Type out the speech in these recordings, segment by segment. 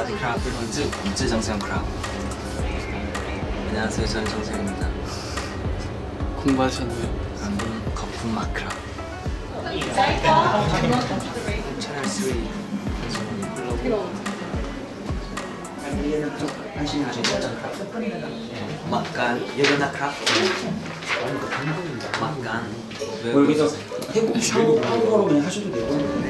사디크랍, 엄지 정세영크랍. 안녕하세요, 저는 정세영입니다. 공부하셨나요? 거품 마크랍. 채널 3 막간 여전나크랍. 막간 여기서 한국어로 그냥 하셔도 되고.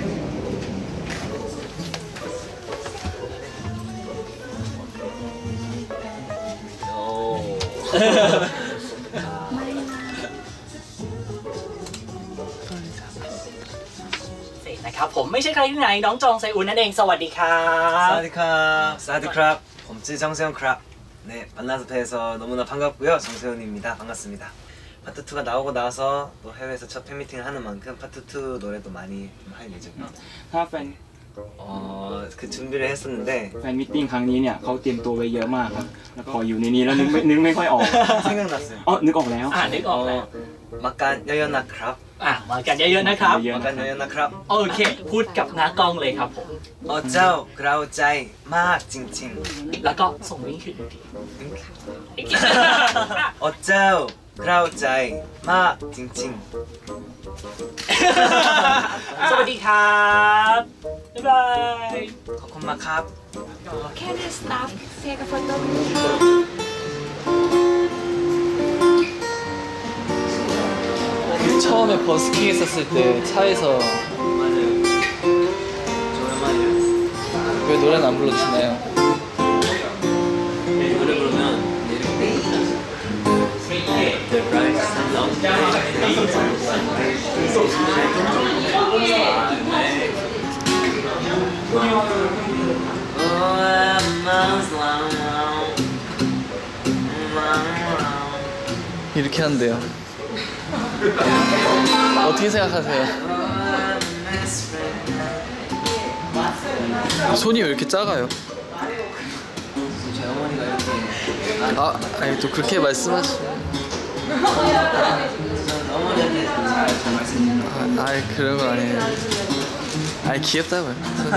นะครับผมไม่ใช่ใครที่ไหนน้องจองไซอุนนั่นเองสวัสดีครับ 사디크랍, 사디크랍, 범지 정세영크랍. 네, 만나서 뵈서 너무나 반갑고요. 정세훈입니다. 반갑습니다. 파트 2가 나오고 나서 또 해외에서 첫 팬미팅을 하는 만큼 파트 2 노래도 많이 좀 할 예정입니다. ถ้าแฟน 그 준비를 했었는데 แฟนมิทติ้งครั้งนี้เนี่ยเขาเตรียมตัวไว้เยอะมากครับแล้วพออยู่ในนี้แล้วนึกไม่ค่อยออก 생각났어요. นึกออกแล้วนึกออกแล้ว 막간 여연나크랍. มากันเยอะๆนะครับ 막간 여연나크랍. โอเคพูดกับน้ากล้องเลยครับผม 어짜오 그라우짜이 막 찡찡. แล้วก็ส่งลิงก์ขึ้นอีก 어짜오 그라우짜이 막 찡찡. สวัสดีครับบ๊ายบาย 코코마캅. Can the staff take a photo? 처음에 버스킹 했었을 때 차에서 맞아요. 저 오랜만이에요. 왜 노래는 안 불러주시나요? 노래 부르면 The bright sun of 이렇게 한대요. 어떻게 생각하세요? 손이 왜 이렇게 작아요? 저희 어머니가 이렇게 아니 또 그렇게 말씀하시. 어머니한테 잘 말씀드립니다. 아이 그런 거 아니에요. 아이 귀엽다고요. 손이.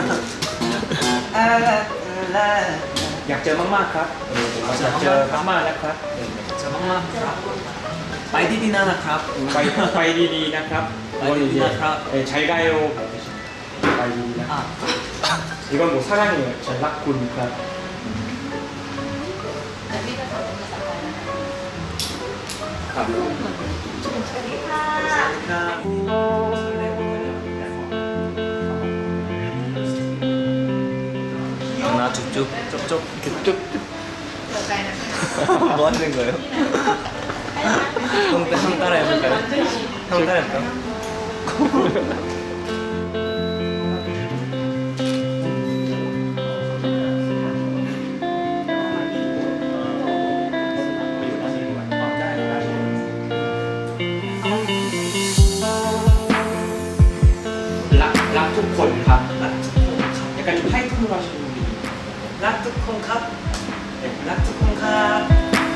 อยากเจอมากๆครับอยากเจอมากๆนะครับ 저 막막 마이디디나나크랍. ไปดีๆนะครับ 마이디디나크랍. 네, 잘 가요.ไปดีๆนะ 이건 뭐 사랑이에요. 잘รักคุณ ครับ 나 쭉쭉 쪽쪽 쭉. 뭐 하는 거예요? 형 따라 해볼까요? 형 따라 해볼까요? รักทุกคนครับ약간 좀 하이톤으로 하시는 분이 락투콩캅. 락투콩캅.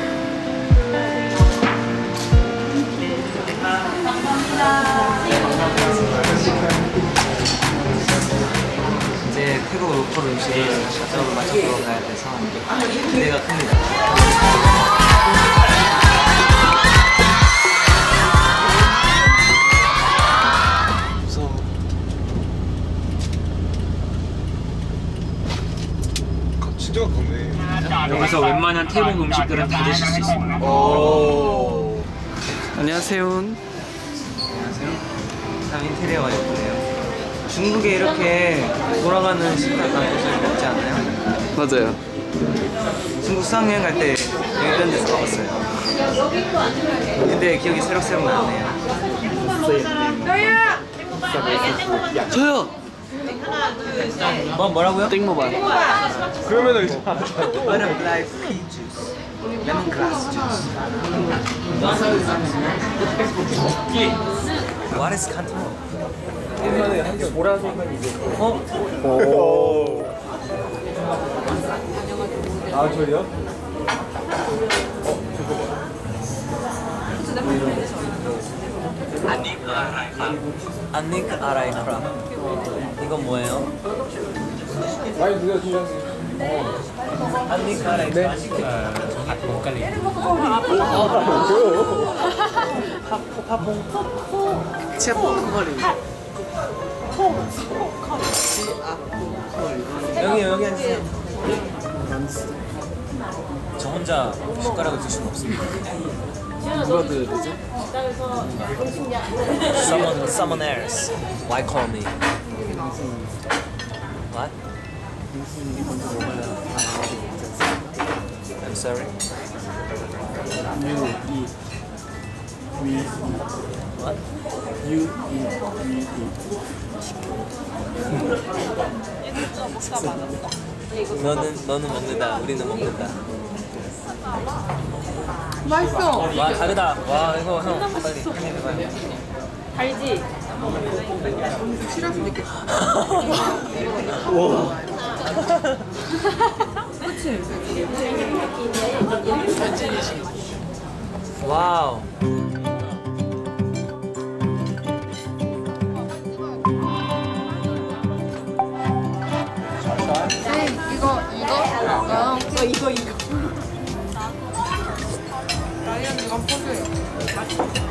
이제 태국 로컬 음식을 자주 맛보러 가야 돼서 기대가 큽니다. 진짜 가깝네. 여기서 웬만한 태국 음식들은 다 드실 수 있습니다. 안녕하세요. 안녕하세요. 참 인테리어가 예쁘네요. 중국에 이렇게 돌아가는 식당 곳을 먹지 않나요? 맞아요. 중국 수학여행 갈 때 여기 이런 데서 먹었어요. 근데 기억이 새록새록 나네요. 저요. 뭐라고요? 땡모반. 그러면은 이제 Butterfly pea juice, lemongrass juice. What is Canton? 아 저요? 아니크 아라이 크랍. 이건 뭐예요? 많이 드세요. 한니카레 네. 진짜 뽕거리. 여기 앉으세요. 저 혼자 숟가락을 들 수는 없습니다. 누가 들어야 되죠? Someone else. Why call me? What? I'm sorry. You eat. We eat. What? You eat. We eat. 너는 먹는다. 우리는 먹는다. 맛있어. 와 다르다. 와 이거 형 빨리 한입 해봐요. 달지? 싫었으면 좋겠어. 와. 그치? 와우. 이거. 라이언 이건 포즈예요.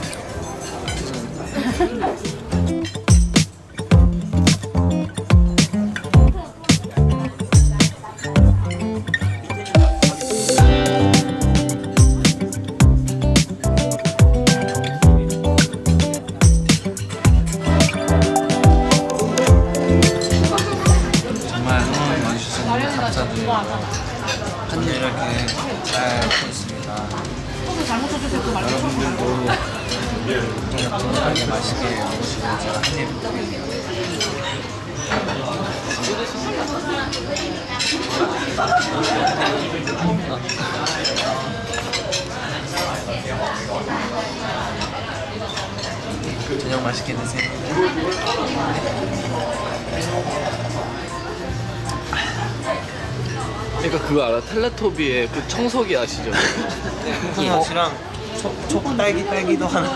정말 응원 와주셔서 감사드립니다. 오늘 이렇게 잘 보였습니다. 여러분들도 건강하게 맛있게 먹으시고 제가 한입 저녁 맛있게 드세요. 그러니까 그거 알아? 텔레토비의 그 청소기 아시죠? 콩팥이랑 딸기도 하나.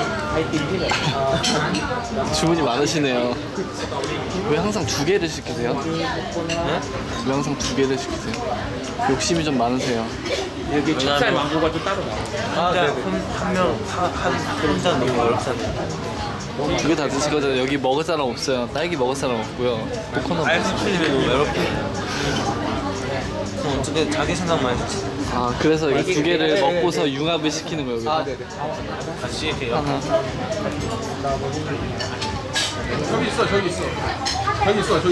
주문이 많으시네요. 왜 항상 두 개를 시키세요? 네? 왜 항상 두 개를 시키세요? 욕심이 좀 많으세요. 여기 찹쌀 망고가 또 따로 나와. 한 혼자 너무 어렵잖아요. 두 개 다 드시거든요. 여기 먹을 사람 없어요. 딸기 먹을 사람 없고요. 코코넛. 아이스크림이 너무 외롭게. 어떻게 자기 생각만 해주지? 아 그래서 이 두 개를 먹고서 융합을 시키는 거예요. 여기서. 같이 이렇게 아하. 저기 있어. 저기 줬어.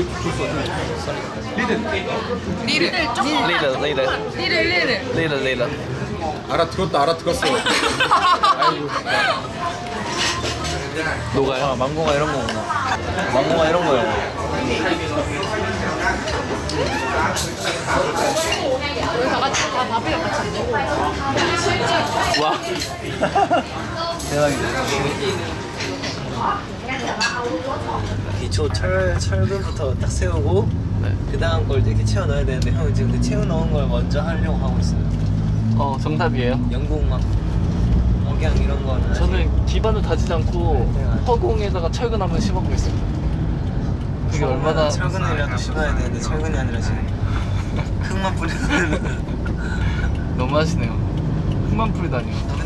리더. 알아들었어. 녹아요? 아, 망고가 이런 거구나. 망고가 이런 거예요. 우리 다 같이 다 밥이랑 같이 먹고. 와. 대박이다. 기초 철근부터 딱 세우고 네. 그 다음 걸 이렇게 채워 넣어야 되는데 형은 지금 그 채워 넣은 걸 먼저 하려고 하고 있어요. 정답이에요. 영국 막 억양 이런 거는 저는 기반을 다지지 않고 허공에다가 철근 한번 씹어보고 있습니다. 그게 얼마나 철근이라도 씹어야 되는데 철근이 아니라 지금 흙만 뿌리는. 너무 하시네요. 흙만 뿌리다니요.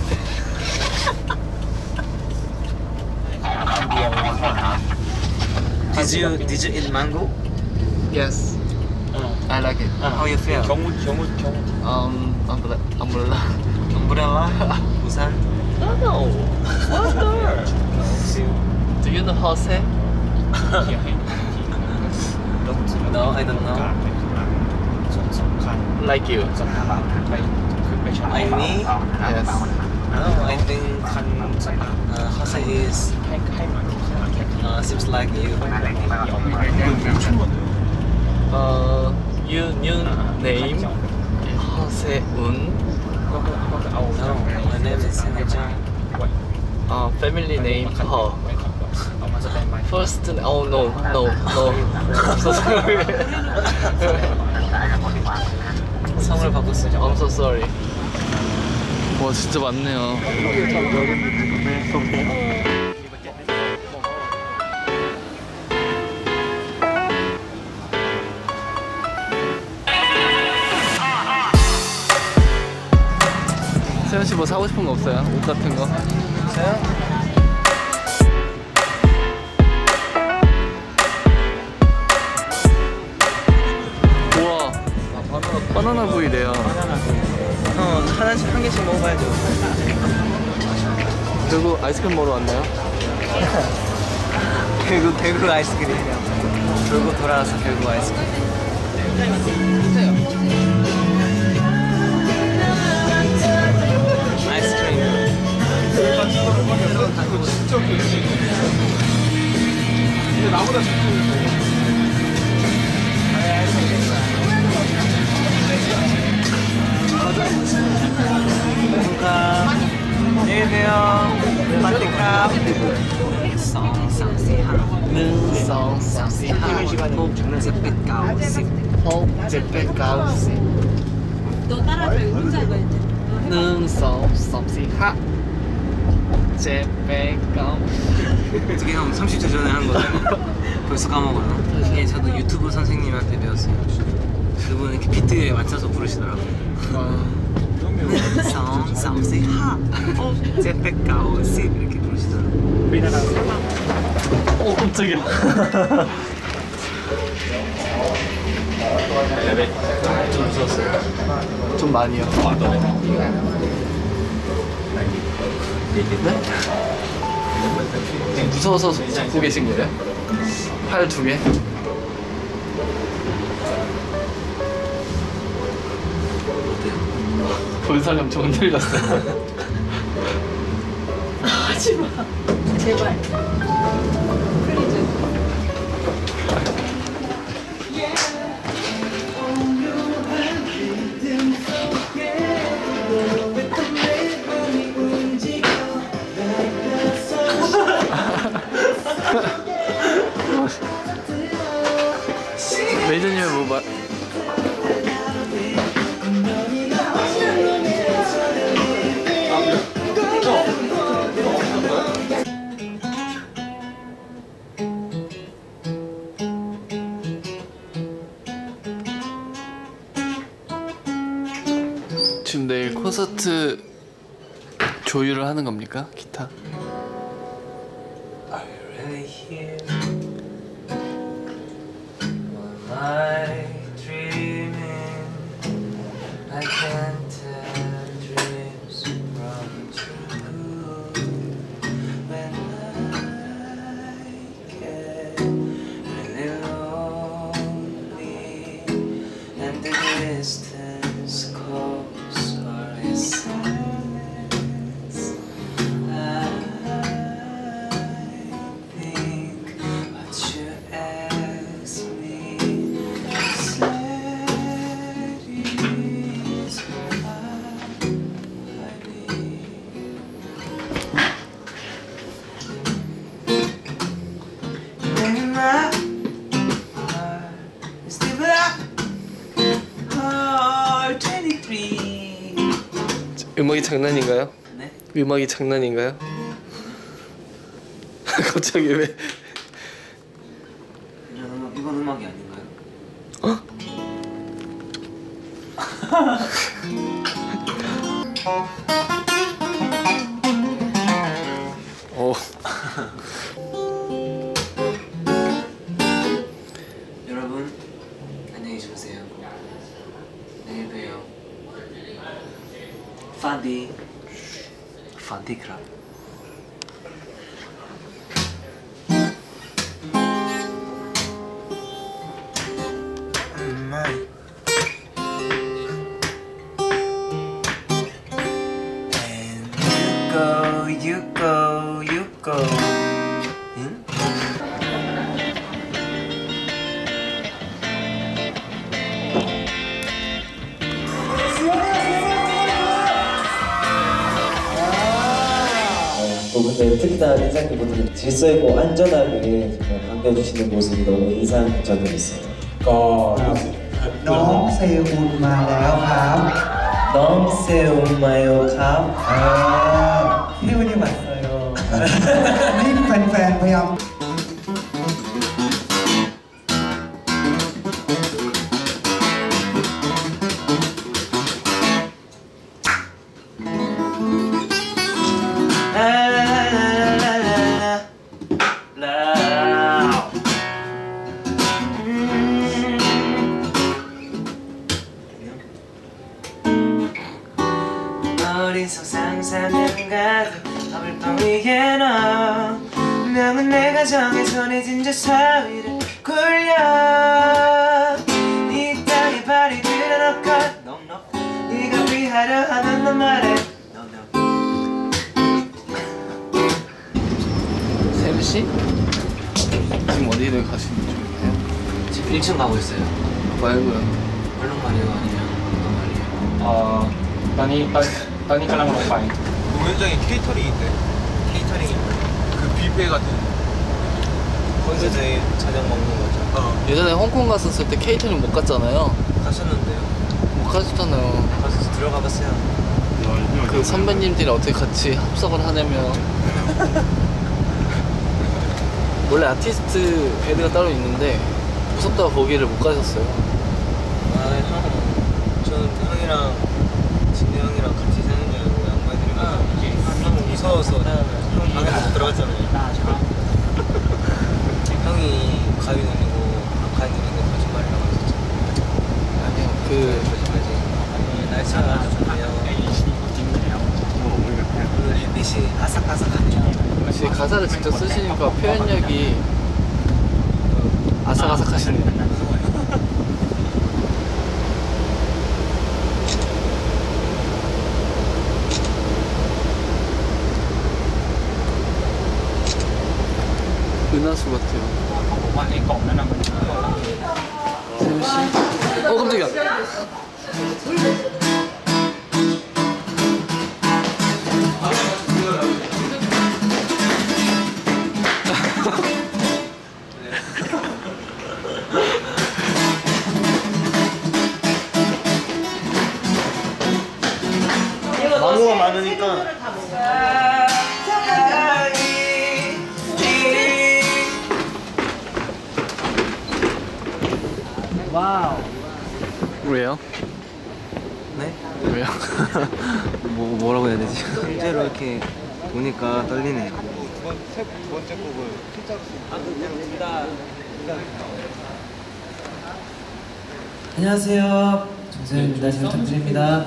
Did you eat mango? Yes. I like it. How you feel? 경우. umbrella. umbrella? 우산? No. Do you know Jose? No, I don't know. Like you. I me? Yes. No, I think Jose is seems like you. You new name Joseun. No, my name is Sinachan. Family name Ho. First, oh no. I'm so sorry. 성을 바꿨어요. I'm so sorry. 와 진짜 많네요. 세현 씨 뭐 사고 싶은 거 없어요? 옷 같은 거? 저요? 우와, 바나나 구이래요. 하나씩 한 개씩 먹어봐야죠. 그리고 아이스크림 먹으러 왔나요? 결국 아이스크림이요. 돌고 돌아와서 결국 아이스크림. 아이스크림. 근데 나보다 안녕히 계세요. 파티크랍. 너 따라줘. 혼자 이거 이제. 1, 2, 3, 4 어떻게 형 30초 전에 한 거잖아요. 벌써 까먹어요. 이게 저도 유튜브 선생님한테 배웠어요. 그분 이렇게 비트에 맞춰서 부르시더라고요. 이렇게 부르시더라고요. 깜짝이야. 좀 무서웠어요. 좀 많이요. 네? 무서워서 잡고 계신 거예요? 팔 2개? 볼살이 엄청 흔들렸어요. 하지마. 제발. 플리즈. 메이저님은 뭐 말? 지금 내일 콘서트 조율을 하는 겁니까? 기타? Are you really here? Or am I dreaming? I can't tell dreams from truth. When I get really lonely and the distance calls or is silence, I think what you ask me said is what I need. And my heart is still black. Oh, 23. 음악이 장난인가요? 네? 음악이 장난인가요? 갑자기 왜? 이건 음악이 아닌가요? 어. 여러분 안녕히 주무세요. 내일 봬요. 판디크랍. And you go. 응? 근데 특히나 인상기보다는 질서 있고 안전하게 정말 반겨주시는 모습이 너무 인상적이었어요. น้องเซอุนมาแล้วครับ 넝세우마요 컵. 태훈이 왔어요. นี่แฟนๆพยายาม 머릿속 상상은 가득 더블 방 위에 너 분명은 내가 정해 전해진 저 사위를 굴려 이 땅에 발이 들어놓고 네가 위하려 하면 너 말해 세르씨? 지금 어디를 가시는 중이세요? 지금 1층 가고 있어요. 말고요. 얼룩말이에요 아니면 어떤 말이에요? ตอนนี้กำลังลงไป 공연장에 케이터링이 있대. 케이터링이 그 뷔페 같은. 거기서 저희 저녁 먹는 거죠. 예전에 홍콩 갔었을 때 케이터링 못 갔잖아요. 가셨는데요? 못 가셨잖아요. 가서 들어가 봤어요. 그 선배님들이 어떻게 같이 합석을 하냐면 원래 아티스트 배드가 따로 있는데 무섭다고 거기를 못 가셨어요. 저는 형이랑 진우 형이랑 같이 사는 줄 알고 양보해드리고 형 무서워서 형 방에 못 들어갔잖아요. 형이 가위 눌리고 가위 눌린 거 거짓말이라고 했었죠. 아니요, 그 거짓말이지. 날씨가 아주 좋네요. 오늘 햇빛이 아삭아삭하네요. 역시 가사를 직접 쓰시니까 표현력이 아삭아삭하시네요. 은하수 같아요. ผมว่าไอ้กล่องนั้นน่ะมัน 세미씨? 깜짝이야. 망고가 많으니까 와우. 왜요? 네? 왜요? 뭐라고 해야 되지? 실제로 이렇게 보니까 떨리네요. 세 번째 곡을 진짜로 안녕하세요. 정세현입니다. 잘 부탁드립니다.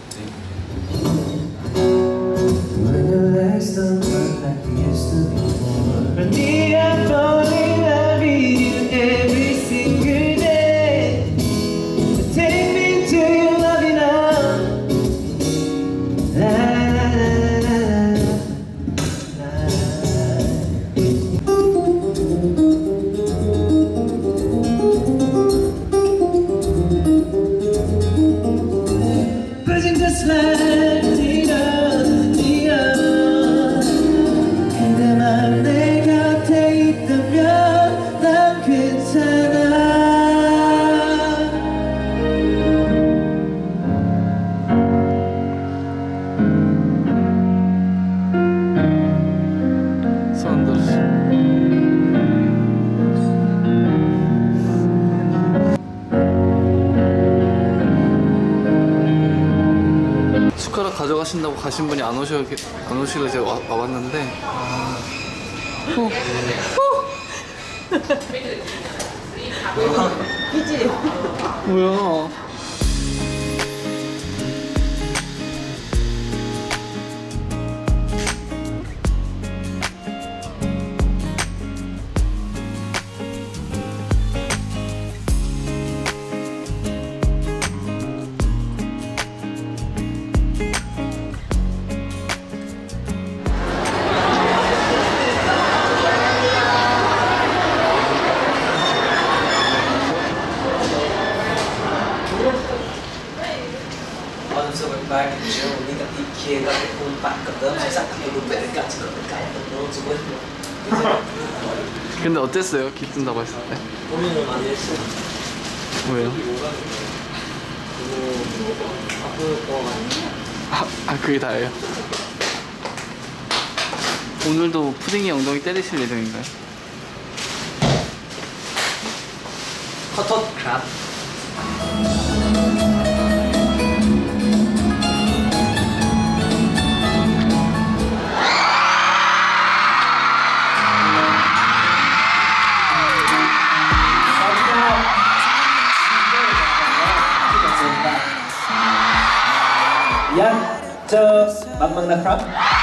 Just like 그대만 내 곁에 있다면 난 괜찮아. 손 들으시. 숟가락 가져가신다고 가신 분이 안 오시고 제가 와봤는데 뭐야? 근데 어땠어요? 기쁜다고 했을 때? 고민을 많이 했어요. 왜요? 아플 거 같아요. 그게 다예요? 오늘도 푸딩이 엉덩이 때리실 예정인가요? 커터 크랍. 저 막막นะครับ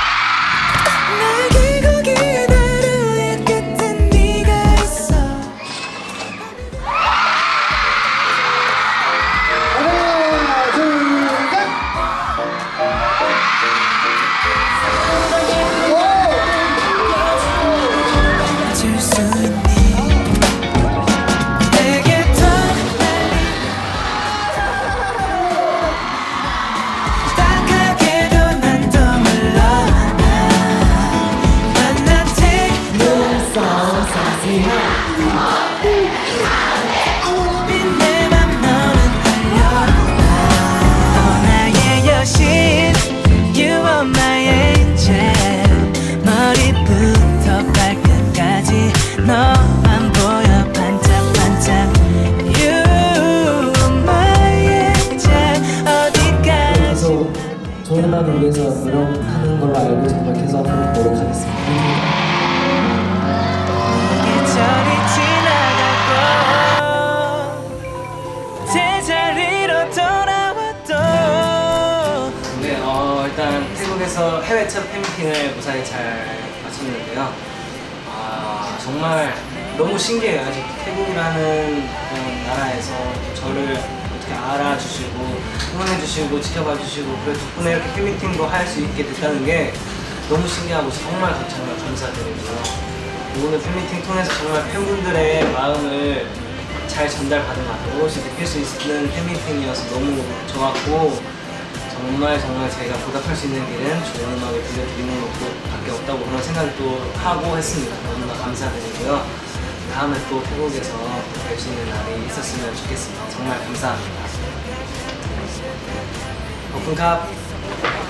너만 보여 반짝반짝 You my angel 어디까지 계속 좋은 음악을 위해서 노력하는 걸로 알고 정말 계속 앞으로 노력하겠습니다. 계절이 지나가고 제자리로 돌아와도 네, 일단 태국에서 해외 첫 팬미팅을 무사히 잘 마쳤는데요. 정말 너무 신기해요. 아직 태국이라는 그런 나라에서 저를 어떻게 알아주시고 응원해주시고 지켜봐주시고 그리고 덕분에 이렇게 팬미팅도 할 수 있게 됐다는 게 너무 신기하고 정말 감사드리고요. 오늘 팬미팅 통해서 정말 팬분들의 마음을 잘 전달받은 것 같아요. 오롯이 느낄 수 있는 팬미팅이어서 너무 좋았고 정말 제가 보답할 수 있는 길은 좋은 음악을 들려드리는 것밖에 없다고 그런 생각을 또 하고 했습니다. 너무나 감사드리고요. 다음에 또 태국에서 뵐 수 있는 날이 있었으면 좋겠습니다. 정말 감사합니다. 오픈캅!